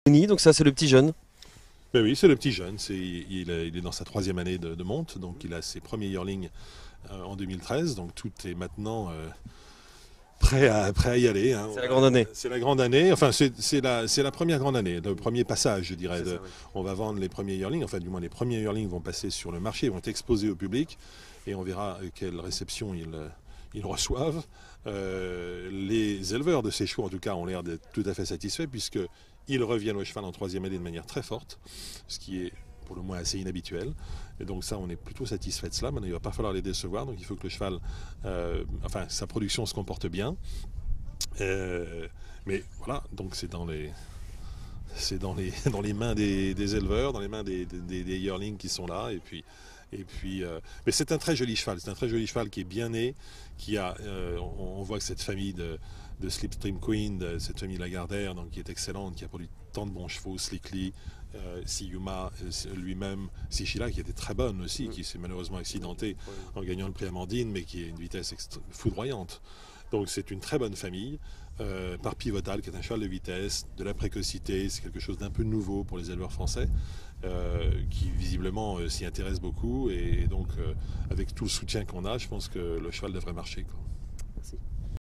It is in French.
Donc ça c'est le petit jeune. Ben oui, c'est le petit jeune. Il est dans sa troisième année de monte, donc il a ses premiers yearlings en 2013. Donc tout est maintenant prêt à y aller, hein. C'est la grande année. C'est la grande année. Enfin, c'est la première grande année, le premier passage, je dirais. C'est ça, oui. On va vendre les premiers yearlings. Enfin, du moins, les premiers yearlings vont passer sur le marché, vont être exposés au public, et on verra quelle réception ils reçoivent. Les éleveurs de ces chevaux, en tout cas, ont l'air d'être tout à fait satisfaits, puisqu'ils reviennent au cheval en troisième année de manière très forte, ce qui est pour le moins assez inhabituel. Et donc ça, on est plutôt satisfait de cela. Maintenant, il ne va pas falloir les décevoir, donc il faut que le cheval, sa production se comporte bien. Mais voilà, donc dans les mains des éleveurs, dans les mains des yearlings qui sont là, mais c'est un très joli cheval. C'est un très joli cheval qui est bien né, on voit que cette famille de Slipstream Queen, cette famille Lagardère, donc qui est excellente, qui a produit tant de bons chevaux, Slickly, Siyuma lui-même, Sichila qui était très bonne aussi, qui s'est malheureusement accidentée en gagnant le prix Amandine, mais qui est une vitesse foudroyante. Donc c'est une très bonne famille. Par Pivotal, qui est un cheval de vitesse, de la précocité, c'est quelque chose d'un peu nouveau pour les éleveurs français, qui visiblement s'y intéressent beaucoup, et donc avec tout le soutien qu'on a, je pense que le cheval devrait marcher, quoi.